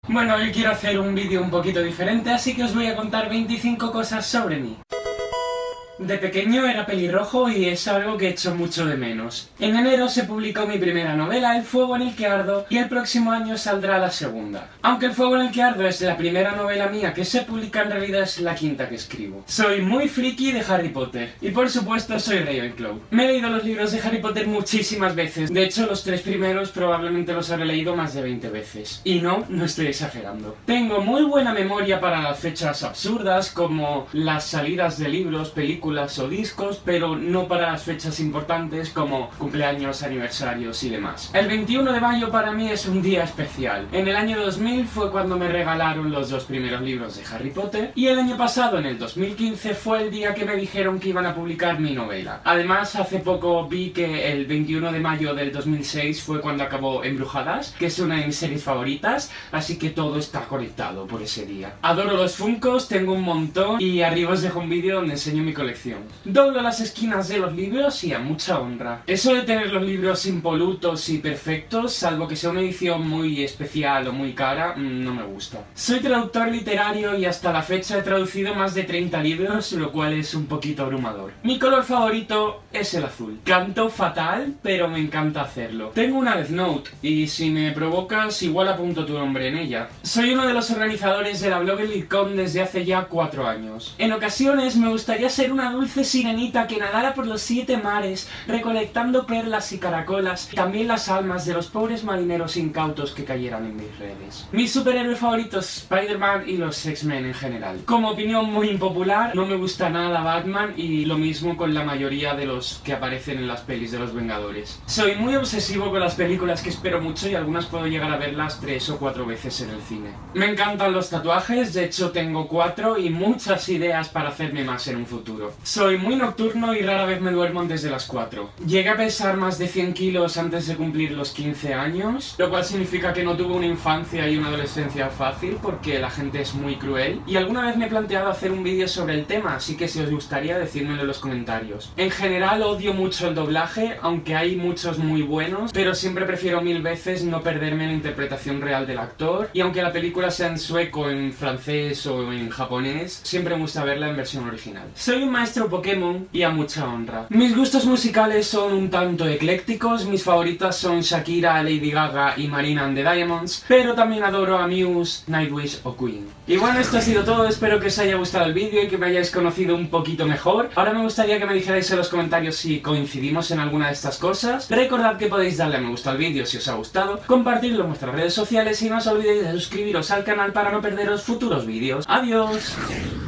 Bueno, hoy quiero hacer un vídeo un poquito diferente, así que os voy a contar 25 cosas sobre mí. De pequeño era pelirrojo y es algo que echo mucho de menos. En enero se publicó mi primera novela, El fuego en el que ardo, y el próximo año saldrá la segunda. Aunque El fuego en el que ardo es la primera novela mía que se publica, en realidad es la quinta que escribo. Soy muy friki de Harry Potter, y por supuesto soy Ravenclaw. Me he leído los libros de Harry Potter muchísimas veces, de hecho los 3 primeros probablemente los habré leído más de 20 veces. Y no estoy exagerando. Tengo muy buena memoria para las fechas absurdas, como las salidas de libros, películas o discos, pero no para las fechas importantes como cumpleaños, aniversarios y demás. El 21 de mayo para mí es un día especial. En el año 2000 fue cuando me regalaron los 2 primeros libros de Harry Potter, y el año pasado, en el 2015, fue el día que me dijeron que iban a publicar mi novela. Además, hace poco vi que el 21 de mayo del 2006 fue cuando acabó Embrujadas, que es una de mis series favoritas, así que todo está conectado por ese día. Adoro los Funkos, tengo un montón, y arriba os dejo un vídeo donde enseño mi colección. Doblo las esquinas de los libros y a mucha honra. Eso de tener los libros impolutos y perfectos, salvo que sea una edición muy especial o muy cara, no me gusta. Soy traductor literario y hasta la fecha he traducido más de 30 libros, lo cual es un poquito abrumador. Mi color favorito es el azul. Canto fatal, pero me encanta hacerlo. Tengo una Death Note, y si me provocas, igual apunto tu nombre en ella. Soy uno de los organizadores de la Blog Elitcon desde hace ya 4 años. En ocasiones me gustaría ser una dulce sirenita que nadara por los 7 mares, recolectando perlas y caracolas, y también las almas de los pobres marineros incautos que cayeran en mis redes. Mis superhéroes favoritos, Spider-Man y los X-Men en general. Como opinión muy impopular, no me gusta nada Batman, y lo mismo con la mayoría de los que aparecen en las pelis de los Vengadores. Soy muy obsesivo con las películas que espero mucho, y algunas puedo llegar a verlas 3 o 4 veces en el cine. Me encantan los tatuajes, de hecho tengo 4 y muchas ideas para hacerme más en un futuro. Soy muy nocturno y rara vez me duermo antes de las 4. Llegué a pesar más de 100 kilos antes de cumplir los 15 años, lo cual significa que no tuve una infancia y una adolescencia fácil, porque la gente es muy cruel. Y alguna vez me he planteado hacer un vídeo sobre el tema, así que si os gustaría, decídmelo en los comentarios. En general odio mucho el doblaje, aunque hay muchos muy buenos, pero siempre prefiero 1000 veces no perderme en la interpretación real del actor, y aunque la película sea en sueco, en francés o en japonés, siempre me gusta verla en versión original. Soy un maestro Pokémon y a mucha honra. Mis gustos musicales son un tanto eclécticos, mis favoritas son Shakira, Lady Gaga y Marina and the Diamonds, pero también adoro a Muse, Nightwish o Queen. Y bueno, esto ha sido todo, espero que os haya gustado el vídeo y que me hayáis conocido un poquito mejor. Ahora me gustaría que me dijerais en los comentarios si coincidimos en alguna de estas cosas. Recordad que podéis darle a me gusta al vídeo si os ha gustado, compartirlo en vuestras redes sociales y no os olvidéis de suscribiros al canal para no perderos futuros vídeos. ¡Adiós!